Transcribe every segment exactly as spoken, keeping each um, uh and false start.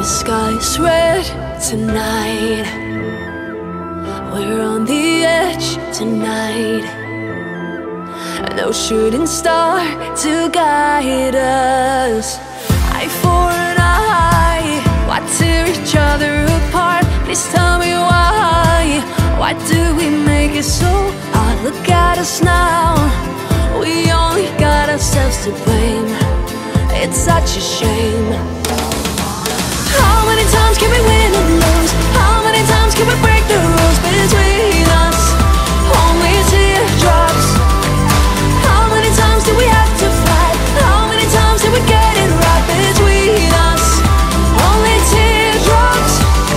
sky's red tonight. We're on the edge tonight. No shooting star to guide us. Eye for an eye, why tear each other apart? Please tell me why. Why do we make it so hard? Look at us now, we only got ourselves to blame. It's such a shame. How many times can we win and lose? How many times can we break the rules between us? Only teardrops. How many times do we have to fight? How many times do we get it right between us? Only teardrops.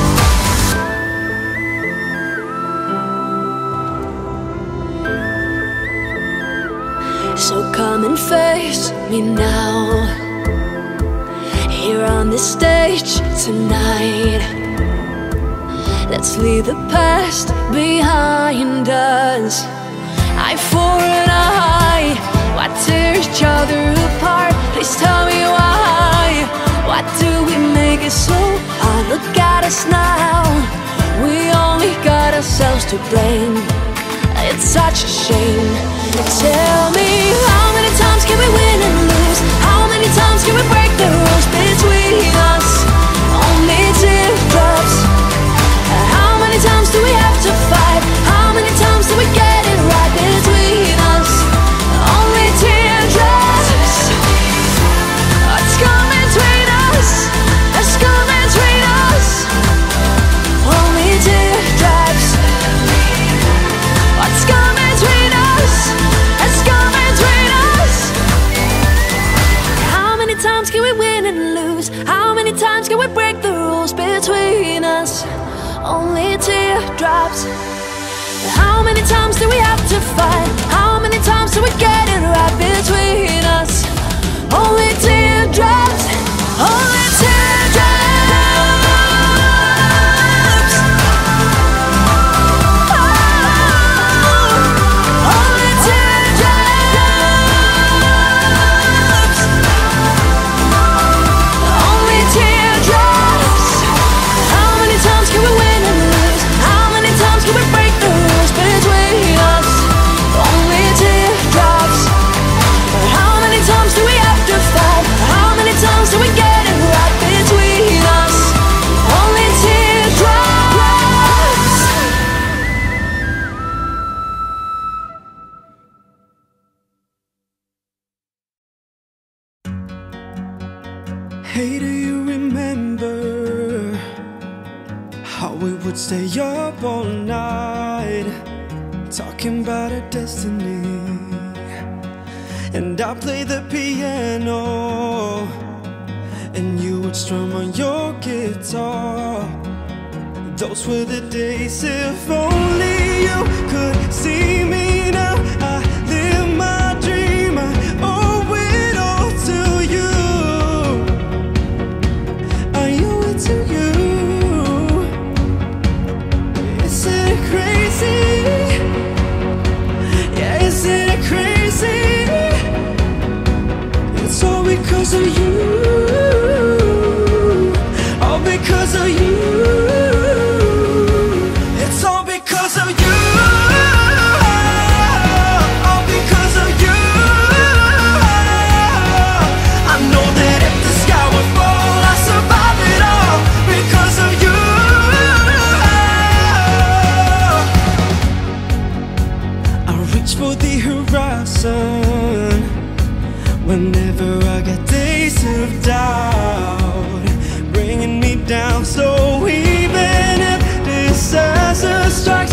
So come and face me now, here on this stage tonight. Let's leave the past behind us. Eye for an eye, why tear each other apart? Please tell me why. Why do we make it so hard? Look at us now, we only got ourselves to blame. It's such a shame. Tell me, how many times can we win and lose? How many times can we break the rules between us? Only teardrops. How many times do we have to fight? How many times do we get it right between us? Only teardrops. What's coming between us? What's coming between us? Only teardrops. What's coming between us? What's coming between us? How many times can we win and lose? How many times can we break the rules between us? Only teardrops. How many times do we have to fight? How many times do we get it right between us? Only teardrops. Only teardrops. Hey, do you remember how we would stay up all night talking about our destiny? And I play the piano and you would strum on your guitar. Those were the days. If only you could see me now. I live my dream, I owe it all to you. I owe it to you. Isn't it crazy? Yeah, isn't it crazy? It's all because of you. All because of you. It's all because of you. All because of you. I know that if the sky would fall, I'd survive it all because of you. I reach for the horizon whenever I get days of doubt, bringing me down. So even if disaster strikes,